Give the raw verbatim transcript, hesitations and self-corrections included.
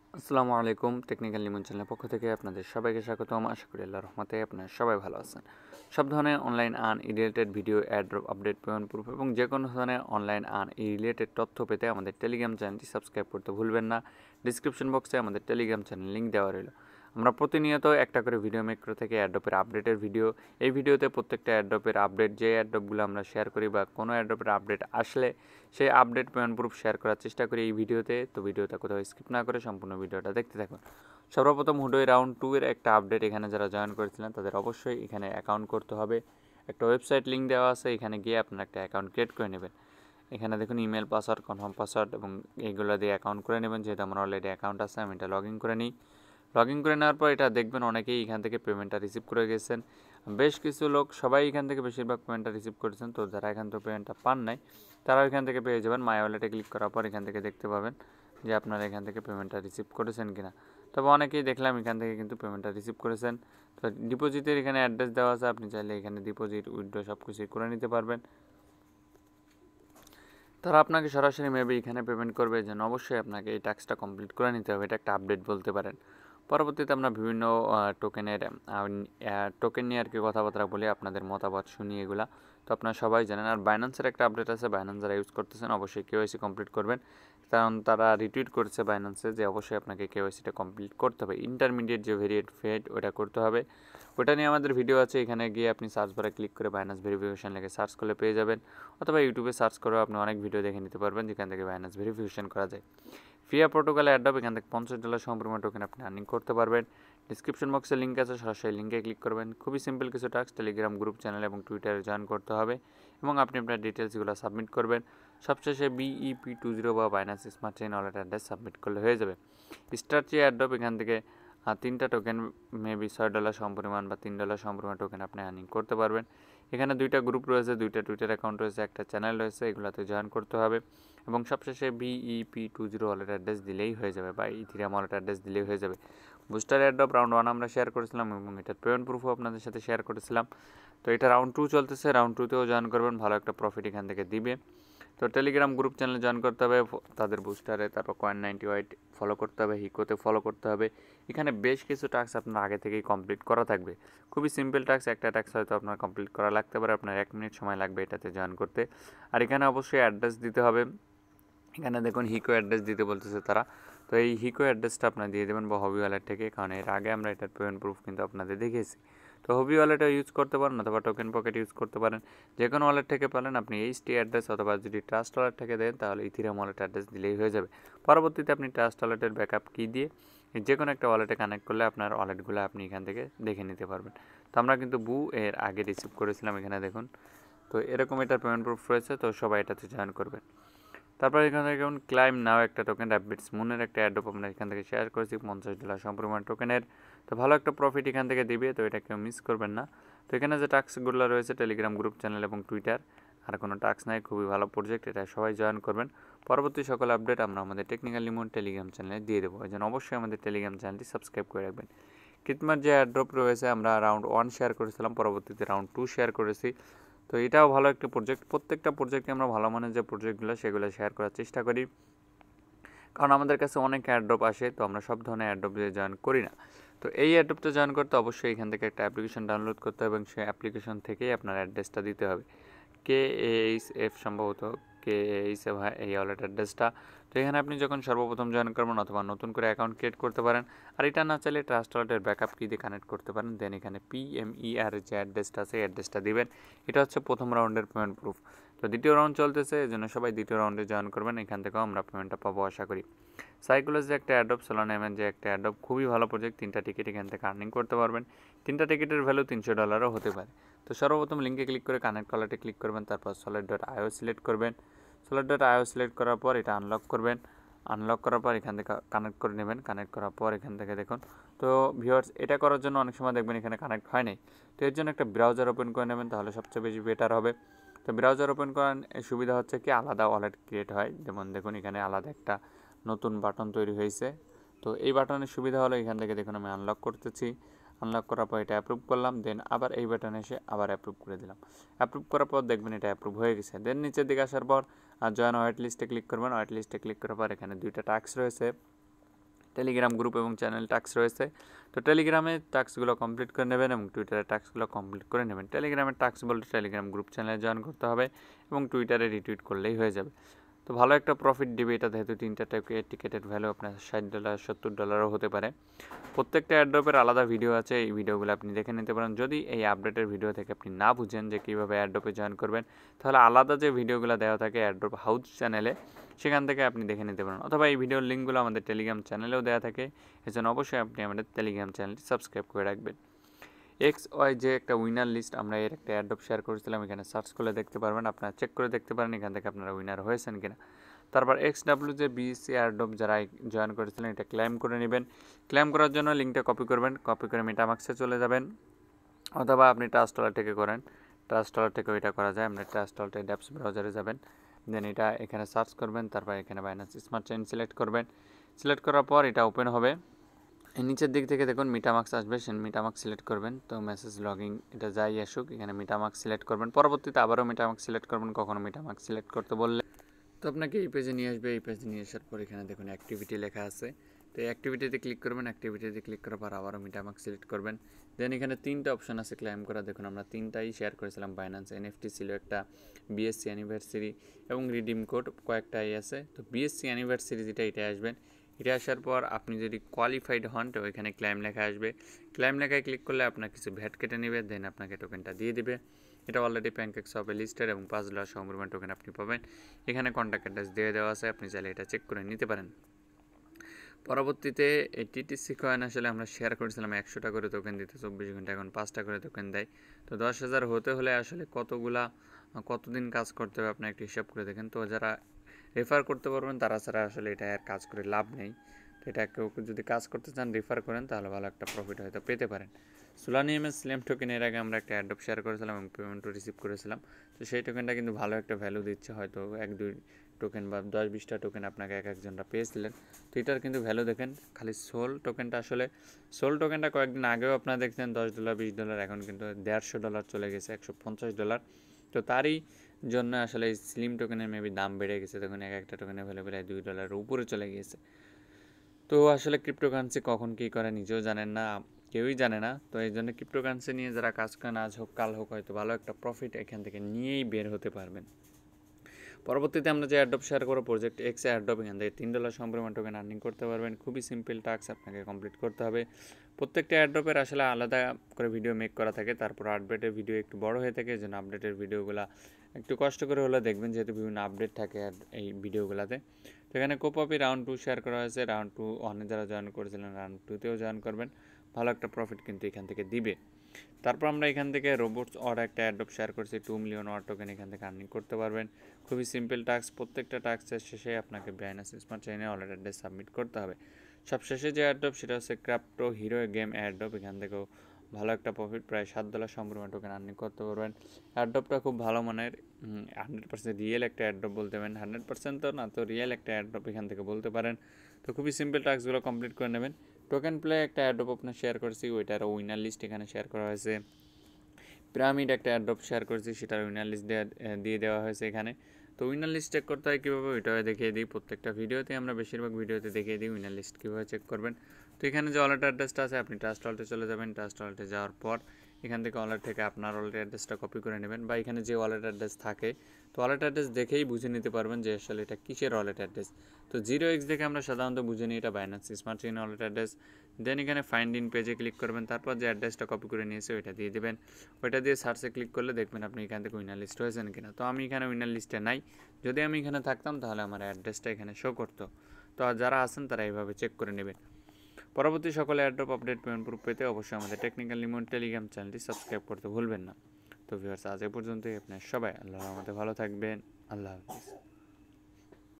আসসালামু আলাইকুম টেকনিক্যাল লিমন চ্যানেলের পক্ষ থেকে আপনাদের সবাইকে স্বাগতম। আশা করি আল্লাহর রহমতে আপনারা সবাই ভালো আছেন। সব ধরনের অনলাইন আর্ন ই related video, airdrop update, payment proof এবং যে কোনো ধরনের অনলাইন আর্ন ই রিলেটেড তথ্য পেতে আমাদের টেলিগ্রাম চ্যানেলটি সাবস্ক্রাইব করতে ভুলবেন না। ডিসক্রিপশন বক্সে আমাদের টেলিগ্রাম চ্যানেল লিঙ্ক দেওয়া রইল। আমরা প্রতিনিয়ত একটা করে ভিডিও মেক করে থাকি অ্যাড্রপের আপডেটের ভিডিও। এই ভিডিওতে প্রত্যেকটা অ্যাড্রপের আপডেট, যে অ্যাড্রপগুলো আমরা শেয়ার করি বা কোনো অ্যাড্রপের আপডেট আসলে সেই আপডেট পেমেন্ট প্রুফ শেয়ার করার চেষ্টা করি এই ভিডিওতে। তো ভিডিওটা কোথাও স্কিপ না করে সম্পূর্ণ ভিডিওটা দেখতে থাকুন। সর্বপ্রথম হুডোয় রাউন্ড টু এর একটা আপডেট, এখানে যারা জয়েন করেছিলেন তাদের অবশ্যই এখানে অ্যাকাউন্ট করতে হবে। একটা ওয়েবসাইট লিঙ্ক দেওয়া আছে, এখানে গিয়ে আপনারা একটা অ্যাকাউন্ট ক্রিয়েট করে নেবেন। এখানে দেখুন ইমেল পাসওয়ার্ড, কনফার্ম পাসওয়ার্ড এবং এইগুলো দিয়ে অ্যাকাউন্ট করে নেবেন। যেহেতু আমার অলরেডি অ্যাকাউন্ট আছে, আমি এটা লগ ইন করে নিই। লগ ইন করে নেওয়ার পর এটা দেখবেন অনেকেই এখান থেকে পেমেন্টটা রিসিভ করে গেছেন। বেশ কিছু লোক, সবাই এখান থেকে বেশিরভাগ পেমেন্টটা রিসিভ করেছেন। তো যারা এখান থেকে পেমেন্টটা পান নাই তারাও এখান থেকে পেয়ে যাবেন। মাই ওয়ালেটে ক্লিক করার পর এখান থেকে দেখতে পাবেন যে আপনারা এখান থেকে পেমেন্টটা রিসিভ করেছেন কিনা। তবে অনেকেই দেখলাম এখান থেকে কিন্তু পেমেন্টটা রিসিভ করেছেন। তো ডিপোজিটের এখানে অ্যাড্রেস দেওয়া আছে, আপনি চাইলে এখানে ডিপোজিট, উইথড্র সব কিছুই করে নিতে পারবেন। তারা আপনাকে সরাসরি মেবি এখানে পেমেন্ট করবে, যেন অবশ্যই আপনাকে এই টাস্কটা কমপ্লিট করে নিতে হবে। এটা একটা আপডেট বলতে পারেন। পরবর্তীতে আমরা বিভিন্ন টোকেনের টোকেন নিয়ে আর কি কথাবার্তা বলি, আপনাদের মতামত শুনি এগুলা। তো আপনারা সবাই জানেন। আর বাইন্যান্সের একটা আপডেট আছে, বাইন্যান্স যারা ইউজ করতেছেন অবশ্যই কেওয়াইসি কমপ্লিট করবেন, কারণ তারা রিটুইট করছে বাইন্যান্সে যে অবশ্যই আপনাকে কেওয়াইসিটা কমপ্লিট করতে হবে। ইন্টারমিডিয়েট যে ভেরিয়েট ফেড ওটা করতে হবে। ওটা নিয়ে আমাদের ভিডিও আছে, এখানে গিয়ে আপনি সার্চ বারে ক্লিক করে বাইন্যান্স ভেরিফিকেশন লেগে সার্চ করলে পেয়ে যাবেন, অথবা ইউটিউবে সার্চ করেও আপনি অনেক ভিডিও দেখে নিতে পারবেন যেখান থেকে বাইন্যান্স ভেরিফিকেশন করা যায়। ফিয়া প্রোটোকলে অ্যাড হবে, এখান থেকে পঞ্চাশ ডলার সম্পূর্ণ টোকেন আপনি আর্নিং করতে পারবেন। ডিসক্রিপশন বক্সে লিঙ্ক আছে, সরাসরি লিঙ্কে ক্লিক করবেন। খুবই সিম্পল কিছু টাস্ক, টেলিগ্রাম গ্রুপ, চ্যানেল এবং টুইটারে জয়েন করতে হবে এবং আপনি আপনার ডিটেলসগুলো সাবমিট করবেন। সবশেষে বিইপি টু জিরো বা Binance smart chain wallet address submit করলে হয়ে যাবে। স্টার চেয়ে অ্যাড্রপ, এখান থেকে তিনটা টোকেন মেবি ছয় ডলার সমপরিমাণ বা তিন ডলার সমপরিমাণ টোকেন আপনি আর্নিং করতে পারবেন। এখানে দুইটা গ্রুপ রয়েছে, দুইটা টুইটার অ্যাকাউন্ট রয়েছে, একটা চ্যানেল রয়েছে, এগুলোতে জয়েন করতে হবে এবং সবশেষে B E P two zero wallet address দিলেই হয়ে যাবে বা ইথিরিয়াম ওয়ালেট অ্যাড্রেস দিলেই হয়ে যাবে। বুস্টার অ্যাড্রপ রাউন্ড ওয়ান আমরা শেয়ার করেছিলাম এবং এটার পেমেন্ট প্রুফও আপনাদের সাথে শেয়ার করেছিলাম। তো এটা রাউন্ড টু চলতেছে, রাউন্ড টুতেও জয়েন করবেন, ভালো একটা প্রফিট এখান থেকে দিবে। তো টেলিগ্রাম গ্রুপ চ্যানেলে জয়েন করতে হবে, তাদের বুস্টারে, তারপর কয়েন নাইনটি ওয়াইট ফলো করতে হবে, হিকোতে ফলো করতে হবে। এখানে বেশ কিছু টাস্ক আপনার আগে থেকেই কমপ্লিট করা থাকবে। খুবই সিম্পল টাস্ক, একটা টাস্ক হয়তো আপনার কমপ্লিট করা লাগতে পারে, আপনার এক মিনিট সময় লাগবে এটাতে জয়েন করতে। আর এখানে অবশ্যই অ্যাড্রেস দিতে হবে। এখানে দেখুন হিকো অ্যাড্রেস দিতে বলতেছে তারা। তো এই হিকো অ্যাড্রেসটা আপনার দিয়ে দেবেন বা হবি ওয়ালেট থেকে, কারণ এর আগে আমরা এটার পেমেন্ট প্রুফ কিন্তু আপনাদের দেখিয়েছি। তো হবি ওয়ালেটও ইউজ করতে পারেন অথবা টোকেন পকেট ইউজ করতে পারেন, যে কোনো ওয়ালেট থেকে পারেন আপনি এইচটি অ্যাড্রেস, অথবা যদি ট্রাস্ট ওয়ালেট থেকে দেন তাহলে ইথিরিয়াম ওয়ালেট অ্যাড্রেস দিলেই হয়ে যাবে। পরবর্তীতে আপনি ট্রাস্ট ওয়ালেটের ব্যাকআপ কি দিয়ে যে কোনো একটা ওয়ালেটে কানেক্ট করলে আপনার ওয়ালেটগুলো আপনি এখান থেকে দেখে নিতে পারবেন। তো আমরা কিন্তু বু এর আগে রিসিভ করেছিলাম, এখানে দেখুন। তো এরকম এটার পেমেন্ট প্রুফ রয়েছে, তো সবাই এটাতে জয়েন করবেন। তারপর এখান থেকে যেমন ক্লাইম নাও একটা টোকেন, র্যাপিডস মুনের একটা অ্যাড্রপ আমরা এখান থেকে শেয়ার করেছি পঞ্চাশ ডলার সম্পূর্ণ টোকেনের। তো ভালো একটা প্রফিট এখান থেকে দিবে, তো এটা কেউ মিস করবেন না। তো এখানে যে টাস্কগুলো রয়েছে টেলিগ্রাম গ্রুপ, চ্যানেল এবং টুইটার, আর কোনো টাস্ক নাই, খুবই ভালো প্রজেক্ট, এটা সবাই জয়েন করবেন। পরবর্তী সকল আপডেট আমরা আমাদের টেকনিক্যাল লিমন টেলিগ্রাম চ্যানেলে দিয়ে দেবো, এই জন্য অবশ্যই আমাদের টেলিগ্রাম চ্যানেলটি সাবস্ক্রাইব করে রাখবেন। কিতমার যে অ্যাড্রপ রয়েছে আমরা রাউন্ড ওয়ান শেয়ার করেছিলাম, পরবর্তীতে রাউন্ড টু শেয়ার করেছি। তো এটাও ভালো একটা প্রজেক্ট, প্রত্যেকটা প্রজেক্টে আমরা ভালো মানের যে প্রজেক্টগুলো সেগুলো শেয়ার করার চেষ্টা করি, কারণ আমাদের কাছে অনেক অ্যাড্রপ আসে, তো আমরা সব ধরনের অ্যাড্রপ দিয়ে জয়েন করি না। তো এই অ্যাড্রপটা জয়েন করতে অবশ্যই এখান থেকে একটা অ্যাপ্লিকেশন ডাউনলোড করতে হবে এবং সেই অ্যাপ্লিকেশন থেকেই আপনার অ্যাড্রেসটা দিতে হবে। কে এইচ এফ সম্ভবত কে এইচ এফ এই ওয়ালেট অ্যাড্রেসটা। তো এখানে আপনি যখন সর্বপ্রথম জয়েন করবেন অথবা নতুন করে অ্যাকাউন্ট ক্রিয়েট করতে পারেন, আর এটা না চাইলে ট্রাস্ট ওয়ালেটের ব্যাকআপ কি দিয়ে কানেক্ট করতে পারেন। দেন এখানে পিএমইআর যে অ্যাড্রেসটা আছে এই অ্যাড্রেসটা দিবেন। এটা হচ্ছে প্রথম রাউন্ডের পেমেন্ট প্রুফ। তো দ্বিতীয় রাউন্ড চলতেছে, এই জন্য সবাই দ্বিতীয় রাউন্ডে জয়েন করবেন, এখান থেকেও আমরা পেমেন্টটা পাবো আশা করি। সাইকোলজি একটা অ্যাডপ, সোলানামের যে একটা অ্যাডপ, খুবই ভালো প্রজেক্ট, তিনটা টিকিট এখান থেকে আর্নিং করতে পারবেন। তিনটা টিকিটের ভ্যালু তিনশো ডলারও হতে পারে। তো সর্বপ্রথম লিঙ্কে ক্লিক করে কানেক্ট কলারটি ক্লিক করবেন, তারপর সলিড ডট আইও সিলেক্ট করবেন। সলিড ডট আইও সিলেক্ট করার পর এটা আনলক করবেন। আনলক করার পর এখান থেকে কানেক্ট করে নেবেন। কানেক্ট করার পর এখান থেকে দেখুন, তো ভিউয়ার্স এটা করার জন্য অনেক সময় দেখবেন এখানে কানেক্ট হয় নাই, তো এর জন্য একটা ব্রাউজার ওপেন করে নেবেন, তাহলে সবচেয়ে বেশি বেটার হবে। তো ব্রাউজার ওপেন করার সুবিধা হচ্ছে কি, আলাদা ওয়ালেট ক্রিয়েট হয়, যেমন দেখুন এখানে আলাদা একটা নতুন বাটন তৈরি হয়েছে। তো এই বাটনের সুবিধা হলো এখান থেকে দেখুন আমি আনলক করতেছি, আনলক করার পর এটা অ্যাপ্রুভ করলাম, দেন আবার এই বাটনে এসে আবার অ্যাপ্রুভ করে দিলাম। অ্যাপ্রুভ করার পর দেখবেন এটা অ্যাপ্রুভ হয়ে গেছে। দেন নিচের দিকে আসার পর জয়েন ওয়েট লিস্টে ক্লিক করবেন। ওয়েট লিস্টে ক্লিক করার পর এখানে দুইটা টাস্ক রয়েছে, টেলিগ্রাম গ্রুপ এবং চ্যানেল টাস্ক রয়েছে। তো টেলিগ্রামে টাস্কগুলো কমপ্লিট করে নেবেন এবং টুইটারে টাস্কগুলো কমপ্লিট করে নেবেন। টেলিগ্রামের টাস্ক বলতে টেলিগ্রাম গ্রুপ চ্যানেলে জয়েন করতে হবে এবং টুইটারে রিটুইট করলেই হয়ে যাবে। তো ভালো একটা প্রফিট দিবে এটা, যেহেতু তিনটা টাইপের টিকেটের ভ্যালু আপনার ষাট ডলার সত্তর ডলারও হতে পারে। প্রত্যেকটা এয়ারড্রপের আলাদা ভিডিও আছে, এই ভিডিওগুলো আপনি দেখে নিতে পারেন। যদি এই আপডেটের ভিডিও থেকে আপনি না বুঝেন যে কীভাবে এয়ারড্রপে জয়েন করবেন, তাহলে আলাদা যে ভিডিওগুলো দেওয়া থাকে এয়ারড্রপ হাউস চ্যানেলে, সেখান থেকে আপনি দেখে নিতে পারেন, অথবা এই ভিডিওর লিঙ্কগুলো আমাদের টেলিগ্রাম চ্যানেলেও দেওয়া থাকে। এজন্য অবশ্যই আপনি আমাদের টেলিগ্রাম চ্যানেলটি সাবস্ক্রাইব করে রাখবেন। এক্স ওয়াই যে একটা উইনার লিস্ট আমরা এর একটা এয়ারড্রপ শেয়ার করেছিলাম, এখানে সার্চ করে দেখতে পারবেন, আপনারা চেক করে দেখতে পারেন এখান থেকে আপনারা উইনার হয়েছেন কিনা। তারপর এক্স ডাব্লিউ যে বিএসসি এয়ারড্রপ যারা জয়েন করেছিলেন এটা ক্লেম করে নেবেন। ক্লেম করার জন্য লিঙ্কটা কপি করবেন, কপি করে মেটামাক্সে চলে যাবেন, অথবা আপনি ট্রাস্ট ওয়ালেট থেকে করেন, ট্রাস্ট ওয়ালেট থেকেও এটা করা যায়। আপনি ট্রাস্ট ওয়ালেটের ড্যাপস ব্রাউজারে যাবেন, দেন এটা এখানে সার্চ করবেন, তারপর এখানে বাইন্যান্স স্মার্ট চেইন সিলেক্ট করবেন। সিলেক্ট করার পর এটা ওপেন হবে, নিচের দিক থেকে দেখুন মিটামাক্স আসবে, সে মিটামাক্স সিলেক্ট করবেন। তো মেসেজ লগিং এটা যাই আসুক, এখানে মিটামাক্স সিলেক্ট করবেন, পরবর্তীতে আবারও মিটামাক্স সিলেক্ট করবেন, কখনো মিটামাক্স সিলেক্ট করতে বললে তো আপনাকে এই পেজে নিয়ে আসবে। এই পেজে নিয়ে আসার পর এখানে দেখুন অ্যাক্টিভিটি লেখা আছে, তো এই অ্যাক্টিভিটিতে ক্লিক করবেন। অ্যাক্টিভিটিতে ক্লিক করার পর আবারও মিটামাক্স সিলেক্ট করবেন। দেন এখানে তিনটা অপশন আছে ক্লেম করা, দেখুন আমরা তিনটাই শেয়ার করেছিলাম। বাইন্যান্স এনএফটি ছিল একটা, বিএসসি অ্যানিভার্সারি এবং রিডিম কোড কয়েকটাই আছে। তো বিএসসি অ্যানিভার্সারি যেটা এটা আসবেন, এটা আসার পর আপনি যদি কোয়ালিফাইড হন তো ওইখানে ক্লেম লেখা আসবে। ক্লেম লেখায় ক্লিক করলে আপনার কিছু ভ্যাট কেটে নেবে, দেন আপনাকে টোকেনটা দিয়ে দিবে। এটা অলরেডি প্যানকেক্স হবে লিস্টেড এবং পাঁচ ডলার সমপরিমাণ টোকেন আপনি পাবেন। এখানে কন্ট্যাক্ট অ্যাড্রেস দিয়ে দেওয়া আছে, আপনি চাইলে এটা চেক করে নিতে পারেন। পরবর্তীতে এই টিটিসি কয়েন আসলে আমরা শেয়ার করেছিলাম একশোটা করে টোকেন দিতে চব্বিশ ঘন্টা, এখন পাঁচটা করে টোকেন দেয়। তো দশ হাজার হতে হলে আসলে কতগুলা কতদিন কাজ করতে হবে আপনি একটু হিসাব করে দেখেন। তো যারা রেফার করতে পারবেন তারা ছাড়া আসলে এটা আর কাজ করে লাভ নেই। তো এটা কেউ যদি কাজ করতে চান রেফার করেন তাহলে ভালো একটা প্রফিট হয়তো পেতে পারেন। সোলানিয়ামের স্ল্যাম টোকেন এর আগে আমরা একটা অ্যাড্রপ শেয়ার করেছিলাম এবং পেমেন্টও রিসিভ করেছিলাম। তো সেই টোকেনটা কিন্তু ভালো একটা ভ্যালু দিচ্ছে, হয়তো এক দুই টোকেন বা দশ বিশটা টোকেন আপনাকে এক একজনটা পেয়েছিলেন। তো এটার কিন্তু ভ্যালু দেখেন, খালি সোল টোকেনটা আসলে সোল টোকেনটা কয়েকদিন আগেও আপনারা দেখছেন দশ ডলার বিশ ডলার, এখন কিন্তু দেড়শো ডলার চলে গেছে, একশো পঞ্চাশ ডলার। তো তারই জন্য আসলে এই স্লিম টোকেনের মেবি দাম বেড়ে গেছে, তখন এক একটা টোকেনের ভ্যালু প্রায় দুই ডলারের উপরে চলে গিয়েছে। তো আসলে ক্রিপ্টোকারেন্সি কখন কী করে নিজেও জানেন না, কেউই জানে না। তো এই জন্য ক্রিপ্টোকারেন্সি নিয়ে যারা কাজ করেন আজ হোক কাল হোক হয়তো ভালো একটা প্রফিট এখান থেকে নিয়েই বের হতে পারবেন। পরবর্তীতে আমরা যে অ্যাড্রপ শেয়ার করবো প্রজেক্ট এক্স অ্যাড্রপ, এখান থেকে তিন ডলার সমপরিমাণ টোকেন আর্নিং করতে পারবেন। খুবই সিম্পল টাস্ক আপনাকে কমপ্লিট করতে হবে। প্রত্যেকটা অ্যাড্রপের আসলে আলাদা করে ভিডিও মেক করা থাকে, তারপর আপডেটের ভিডিও একটু বড় হয়ে থাকে, যেন আপডেটের ভিডিওগুলো একটু কষ্ট করে হলে দেখবেন, যেহেতু বিভিন্ন আপডেট থাকে এই ভিডিওগুলোতে। তো এখানে কোপআপি রাউন্ড টু শেয়ার করা হয়েছে, রাউন্ড টু ওয়ানে যারা জয়েন করেছিলেন রাউন্ড টুতেও জয়েন করবেন, ভালো একটা প্রফিট কিন্তু এখান থেকে দিবে। তারপর আমরা এখান থেকে রোবটস অর একটা অ্যাড্রপ শেয়ার করছি, টু মিলিয়ন অর টোকেন এখান থেকে আর্নিং করতে পারবেন। খুবই সিম্পল টাস্ক, প্রত্যেকটা টাস্কের শেষে আপনাকে বাইন্যান্স স্মার্ট চেইনে ওয়ালেট অ্যাড্রেস সাবমিট করতে হবে। সবশেষে যে অ্যাড্রপ সেটা হচ্ছে ক্রাপ্টো হিরো গেম অ্যাড্রপ, এখান থেকেও ভালো একটা প্রফিট প্রায় সাত ডলার সম্পূর্ণ টোকেন আর্নিং করতে পারবেন। অ্যাড্রপটা খুব ভালো মানের, হান্ড্রেড পার্সেন্ট রিয়েল একটা অ্যাড্রপ বলতে পারেন, হান্ড্রেড পার্সেন্ট তো না তো রিয়েল একটা অ্যাড্রপ এখান থেকে বলতে পারেন। তো খুবই সিম্পল টাস্কগুলো কমপ্লিট করে নেবেন। টোকেন প্লে একটা অ্যাড্রপ আপনার শেয়ার করেছি, ওইটার উইনার লিস্ট এখানে শেয়ার করা হয়েছে। পিরামিড একটা অ্যাড্রপ শেয়ার করেছি, সেটার উইনার লিস্ট দিয়ে দেওয়া হয়েছে এখানে। তো উইনার লিস্ট চেক করতে হয় কীভাবে ওইটাও দেখিয়ে দিই, প্রত্যেকটা ভিডিওতে আমরা বেশিরভাগ ভিডিওতে দেখিয়ে দিই উইনার লিস্ট কীভাবে চেক করবেন। তো এখানে যে ওয়ালেট অ্যাড্রেসটা আছে আপনি ট্রাস্ট ওয়ালেটে চলে যাবেন, ট্রাস্ট ওয়ালেটে যাওয়ার পর এখান থেকে ওয়ালেট থেকে আপনার ওয়ালেট অ্যাড্রেসটা কপি করে নেবেন, বা এখানে যে ওয়ালেট অ্যাড্রেস থাকে তো ওয়ালেট অ্যাড্রেস দেখেই বুঝে নিতে পারবেন যে আসলে এটা কিসের ওয়ালেট অ্যাড্রেস। তো জিরো এক্স দেখে আমরা সাধারণত বুঝে নিই এটা Binance smart chain wallet address. Then এখানে ফাইন্ড ইন পেজে ক্লিক করবেন, তারপর যে অ্যাড্রেসটা কপি করে নিয়েছে ওইটা দিয়ে দেবেন। ওইটা দিয়ে সার্চে ক্লিক করলে দেখবেন আপনি এখান থেকে উইনার লিস্ট হয়েছেন কিনা। তো আমি এখানে উইনার লিস্টে নাই, যদি আমি এখানে থাকতাম তাহলে আমার অ্যাড্রেসটা এখানে শো করতো। তো যারা আছেন তারা এইভাবে চেক করে নেবেন। পরবর্তী সকলে অ্যাড্রপ আপডেট পেমেন্ট প্রুফ পেতে অবশ্যই আমাদের টেকনিক্যাল লিমন টেলিগ্রাম চ্যানেলটি সাবস্ক্রাইব করতে ভুলবেন না। তো ভিউয়ার্স আজ এ পর্যন্তই, আপনার সবাই আল্লাহর রহমতে ভালো থাকবেন। আল্লাহ হাফিজ।